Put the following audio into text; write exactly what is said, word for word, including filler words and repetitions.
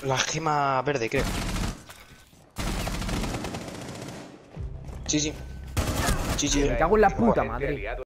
La gema verde, creo. Sí, sí. Sí, sí. Me cago en la puta madre.